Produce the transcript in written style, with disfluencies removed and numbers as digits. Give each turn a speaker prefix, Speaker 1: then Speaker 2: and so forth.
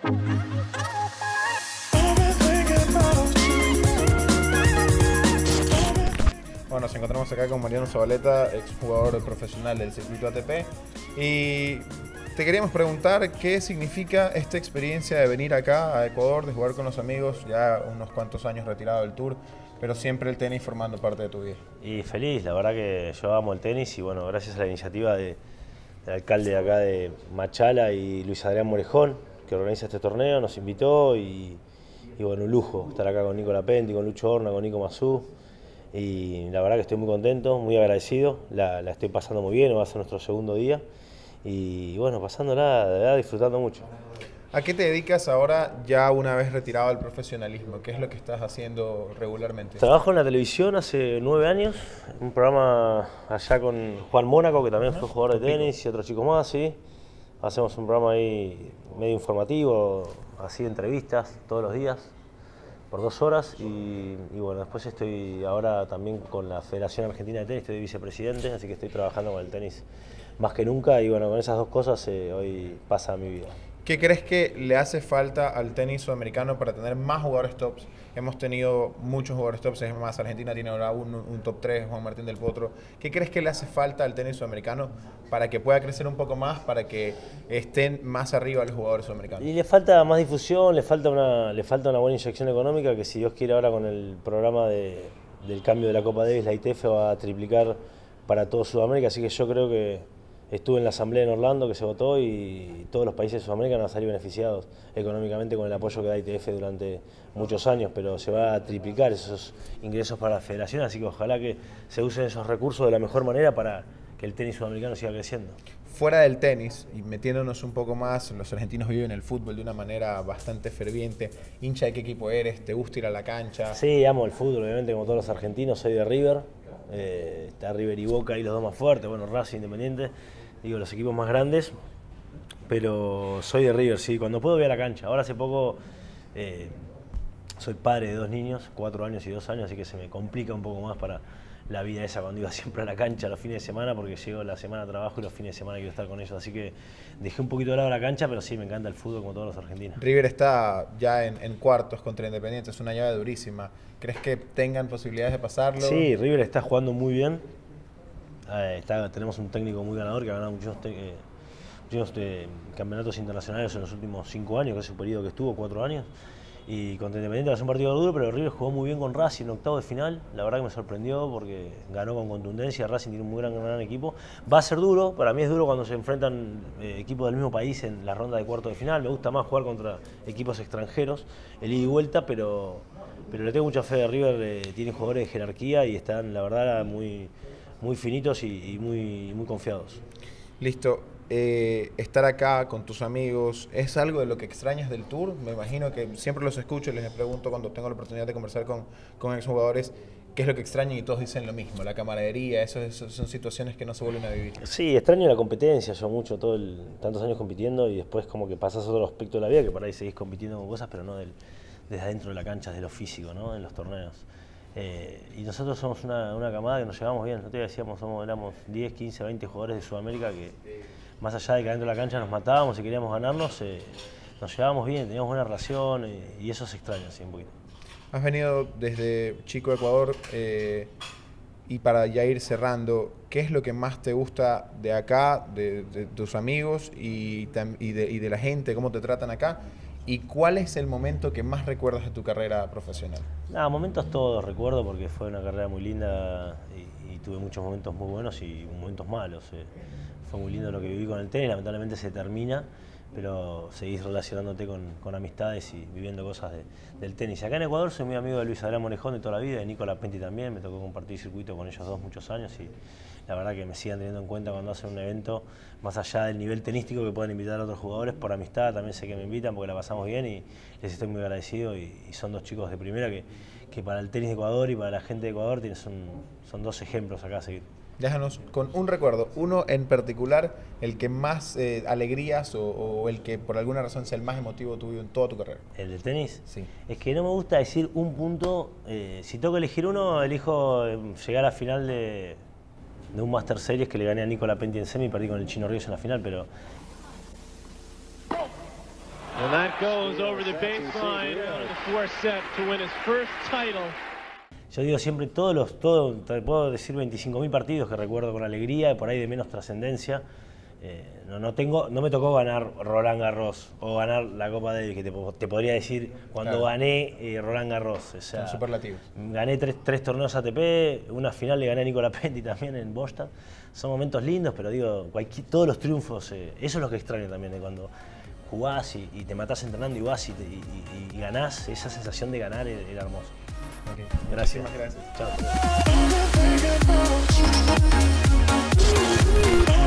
Speaker 1: Bueno, nos encontramos acá con Mariano Zabaleta, exjugador profesional del circuito ATP, y te queríamos preguntar qué significa esta experiencia de venir acá a Ecuador, de jugar con los amigos, ya unos cuantos años retirado del Tour, pero siempre el tenis formando parte de tu vida.
Speaker 2: Y feliz, la verdad que yo amo el tenis y bueno, gracias a la iniciativa del alcalde de acá de Machala y Luis Adrián Morejón, que organiza este torneo, nos invitó y bueno, un lujo estar acá con Nico Lapenti, con Lucho Horna, con Nico Mazú. Y la verdad que estoy muy contento, muy agradecido, la estoy pasando muy bien, va a ser nuestro segundo día y bueno, pasándola, de verdad, disfrutando mucho.
Speaker 1: ¿A qué te dedicas ahora ya una vez retirado del profesionalismo? ¿Qué es lo que estás haciendo regularmente?
Speaker 2: Trabajo en la televisión hace 9 años, un programa allá con Juan Mónaco, que también fue jugador de tenis, y otros chicos más, sí. Hacemos un programa ahí medio informativo, así de entrevistas todos los días, por 2 horas y bueno, después estoy ahora también con la Federación Argentina de Tenis, estoy de vicepresidente, así que estoy trabajando con el tenis más que nunca y bueno, con esas dos cosas hoy pasa mi vida.
Speaker 1: ¿Qué crees que le hace falta al tenis sudamericano para tener más jugadores tops? Hemos tenido muchos jugadores tops, es más, Argentina tiene ahora un top 3, Juan Martín del Potro. ¿Qué crees que le hace falta al tenis sudamericano para que pueda crecer un poco más, para que estén más arriba los jugadores sudamericanos?
Speaker 2: Y le falta más difusión, le falta una buena inyección económica, que si Dios quiere ahora con el programa del cambio de la Copa Davis, la ITF va a triplicar para todo Sudamérica, así que yo creo que estuve en la asamblea en Orlando que se votó y todos los países de Sudamérica van a salir beneficiados económicamente con el apoyo que da ITF durante muchos años, pero se va a triplicar esos ingresos para la federación, así que ojalá que se usen esos recursos de la mejor manera para que el tenis sudamericano siga creciendo.
Speaker 1: Fuera del tenis, y metiéndonos un poco más, los argentinos viven el fútbol de una manera bastante ferviente. ¿Hincha de qué equipo eres? ¿Te gusta ir a la cancha?
Speaker 2: Sí, amo el fútbol, obviamente, como todos los argentinos, soy de River. Está River y Boca ahí los dos más fuertes, bueno, Racing, Independiente, digo, los equipos más grandes, pero soy de River, sí, cuando puedo voy a la cancha. Ahora hace poco soy padre de 2 niños, 4 años y 2 años, así que se me complica un poco más para la vida esa cuando iba siempre a la cancha los fines de semana, porque llego la semana a trabajo y los fines de semana quiero estar con ellos, así que dejé un poquito de lado la cancha, pero sí, me encanta el fútbol como todos los argentinos.
Speaker 1: River está ya en cuartos contra Independiente, es una llave durísima. ¿Crees que tengan posibilidades de pasarlo?
Speaker 2: Sí, River está jugando muy bien, tenemos un técnico muy ganador que ha ganado muchos campeonatos internacionales en los últimos 5 años, que es el periodo que estuvo, 4 años. Y contra Independiente va a ser un partido duro, pero River jugó muy bien con Racing en octavo de final. La verdad que me sorprendió porque ganó con contundencia. Racing tiene un muy gran equipo. Va a ser duro, para mí es duro cuando se enfrentan equipos del mismo país en la ronda de cuartos de final. Me gusta más jugar contra equipos extranjeros, el ida y vuelta, pero le tengo mucha fe de River. Tiene jugadores de jerarquía y están, la verdad, muy finitos y muy confiados.
Speaker 1: Listo. Estar acá con tus amigos, ¿es algo de lo que extrañas del Tour? Me imagino que siempre los escucho y les pregunto cuando tengo la oportunidad de conversar con exjugadores qué es lo que extrañan y todos dicen lo mismo, la camaradería, eso son situaciones que no se vuelven a vivir.
Speaker 2: Sí, extraño la competencia, yo mucho, tantos años compitiendo y después como que pasas a otro aspecto de la vida, que por ahí seguís compitiendo con cosas, pero no desde adentro de la cancha, de lo físico, ¿no? En los torneos. Y nosotros somos una camada que nos llevamos bien, nosotros decíamos, éramos 10, 15, 20 jugadores de Sudamérica que más allá de que adentro de la cancha nos matábamos y queríamos ganarnos, nos llevábamos bien, teníamos buena relación y eso se extraña, sí, un poquito.
Speaker 1: Has venido desde chico a Ecuador y para ya ir cerrando, ¿qué es lo que más te gusta de acá, de tus amigos y de la gente, cómo te tratan acá? ¿Y cuál es el momento que más recuerdas de tu carrera profesional?
Speaker 2: Nada, momentos todos recuerdo porque fue una carrera muy linda y tuve muchos momentos muy buenos y momentos malos. Fue muy lindo lo que viví con el tenis, lamentablemente se termina, pero seguís relacionándote con amistades y viviendo cosas del tenis. Acá en Ecuador soy muy amigo de Luis Adrián Morejón de toda la vida, de Nico Lapenti también, me tocó compartir circuito con ellos dos muchos años y la verdad que me siguen teniendo en cuenta cuando hacen un evento, más allá del nivel tenístico que pueden invitar a otros jugadores, por amistad también sé que me invitan porque la pasamos bien y les estoy muy agradecido y son 2 chicos de primera que para el tenis de Ecuador y para la gente de Ecuador son 2 ejemplos acá a seguir.
Speaker 1: Déjanos con un recuerdo, uno en particular, el que más alegrías o el que por alguna razón sea el más emotivo tuyo en toda tu carrera.
Speaker 2: ¿El del tenis?
Speaker 1: Sí.
Speaker 2: Es que no me gusta decir un punto, si tengo que elegir uno, elijo llegar a la final de un Master Series que le gané a Nico Lapenti en semi y perdí con el Chino Ríos en la final, pero
Speaker 3: And that goes over the baseline on the fourth set to win his first title.
Speaker 2: Yo digo siempre, te puedo decir 25.000 partidos que recuerdo con alegría, por ahí de menos trascendencia. No me tocó ganar Roland Garros o ganar la Copa Davis, que te podría decir cuando gané Roland Garros. O sea,
Speaker 1: son superlativos.
Speaker 2: Gané tres torneos ATP, una final le gané a Nicola Petti también en Boston. Son momentos lindos, pero digo, todos los triunfos, eso es lo que extraño también, de cuando jugás y te matás entrenando y vas y ganás, esa sensación de ganar era hermoso.
Speaker 1: Okay.
Speaker 2: Gracias.
Speaker 1: Muchísimas gracias.
Speaker 2: Chao.